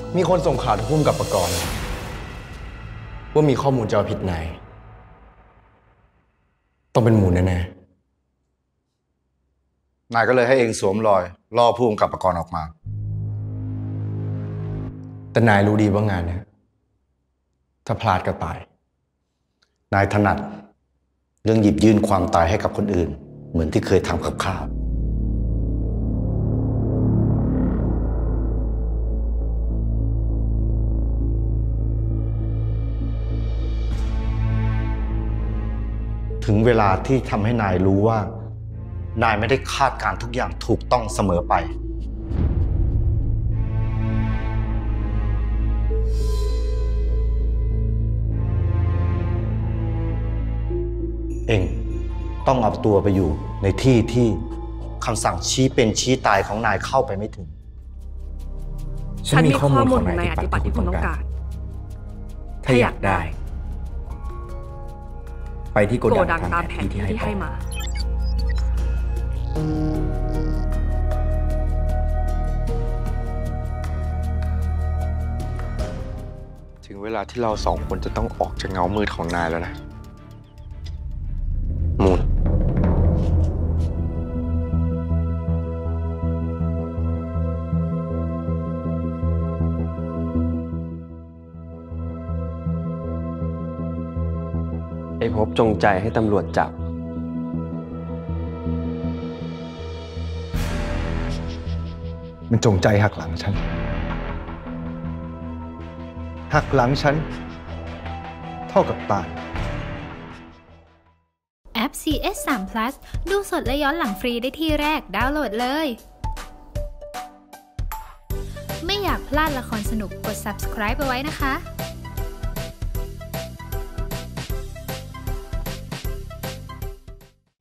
มีคนส่งข่าวถึงพุ่มกับประกรณ์ว่ามีข้อมูลจะเอาผิดนายต้องเป็นหมูแน่นายก็เลยให้เองสวมรอยล่อผู้กำกับประกรณ์ออกมาแต่นายรู้ดีว่างานเนี่ยถ้าพลาดก็ตายนายถนัดเรื่องหยิบยื่นความตายให้กับคนอื่นเหมือนที่เคยทำกับข้าถึงเวลาที่ทำให้นายรู้ว่านายไม่ได้คาดการณ์ทุกอย่างถูกต้องเสมอไปเองต้องเอาตัวไปอยู่ในที่ที่คำสั่งชี้เป็นชี้ตายของนายเข้าไปไม่ถึงฉันมีข้อมูลของนายอธิปัตย์ที่คุณต้องการถ้าอยากได้ไปที่โกดังตามแผนที่ให้มาถึงเวลาที่เราสองคนจะต้องออกจากเงามืดของนายแล้วนะมูนไอ้ภพจงใจให้ตำรวจจับมันจงใจหักหลังฉันหักหลังฉันเท่ากับตายแอป CS3 Plus ดูสดและย้อนหลังฟรีได้ที่แรกดาวน์โหลดเลย ไม่อยากพลาดละครสนุกกด subscribe เอาไว้นะคะ